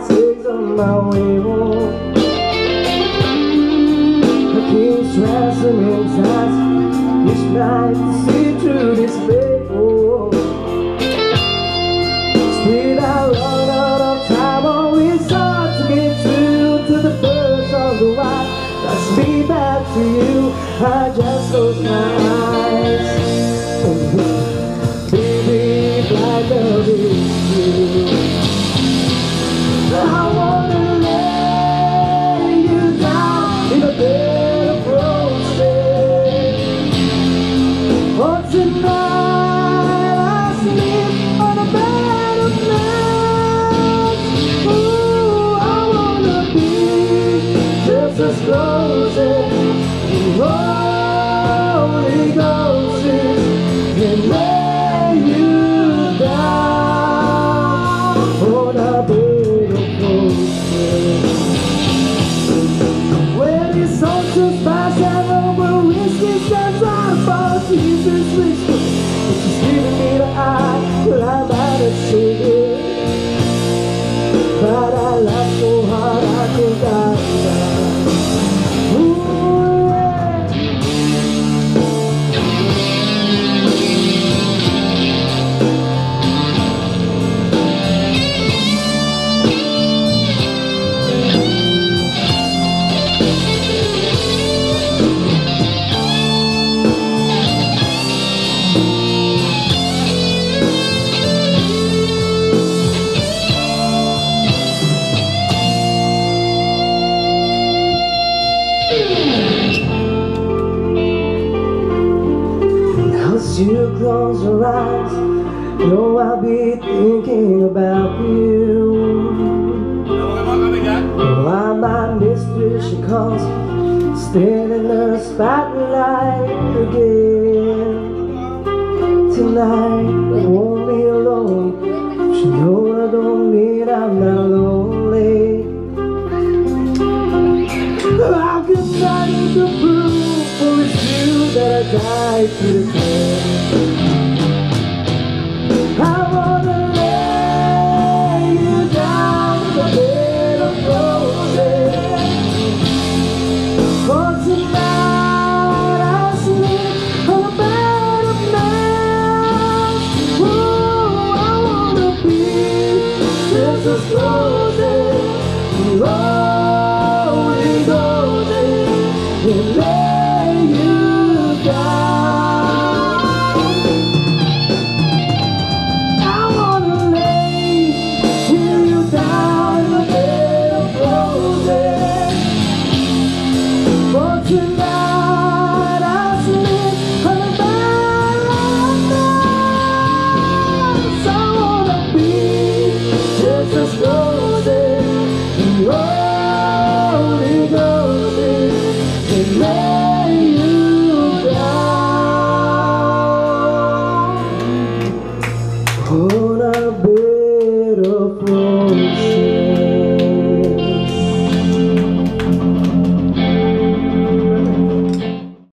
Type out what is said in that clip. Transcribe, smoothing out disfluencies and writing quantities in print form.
takes on my way home. The king's wrestling sights each night to see through this veil. Still I run out of time, always hard to get through to the birds of the wild. That's me back to you, I just close my eyes. Baby, like love is you. I wanna lay you down in a bed of roses. Oh, tonight I sleep on a bed of nails. Ooh, I wanna be just as close as the Holy Ghost is, and lay you down on a bed of roses. When these soldiers pass and over whiskey stands out for Jesus whisper, but she's giving me the eye. Well, I might have said it, but I laughed so hard I could die. As you close your eyes, know I'll be thinking about you. Oh, I might miss she calls, stand in the spotlight again. Tonight I won't be alone. She know I don't mean I'm not lonely. How can I need to prove for it's you that I died to defend? I wanna lay you down in a bed of roses. For tonight I sleep on a bed of nails. Ooh, I wanna be just as close as you are.